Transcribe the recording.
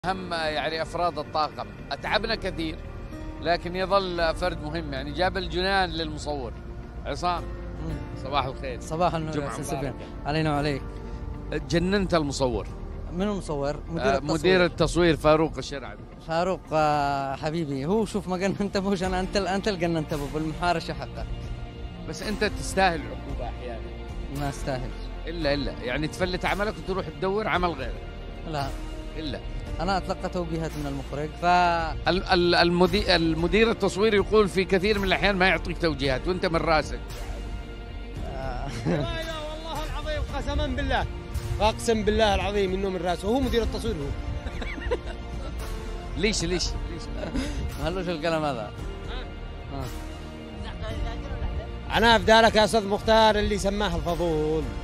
أهم يعني أفراد الطاقم أتعبنا كثير، لكن يظل فرد مهم. يعني جاب الجنان للمصور عصام. صباح الخير. صباح النور يا أستاذ سفيان، علينا وعليك. جننت المصور. من المصور؟ مدير التصوير فاروق الشرعبي. فاروق حبيبي، هو شوف ما جننتبوش، أنا أنت اللي جننتبه بالمحارشة حقك. بس أنت تستاهل عقوبة أحيانا. ما استاهل إلا يعني تفلت عملك وتروح تدور عمل غيره. لا إلا أنا أتلقى توجيهات من المخرج. المدير التصوير يقول في كثير من الأحيان ما يعطيك توجيهات وأنت من راسك. لا والله العظيم، قسما بالله، أقسم بالله العظيم إنه من راسه، هو مدير التصوير هو. ليش ما هلوش الكلام هذا. أنا أفدالك يا أستاذ مختار اللي سماه الفضول.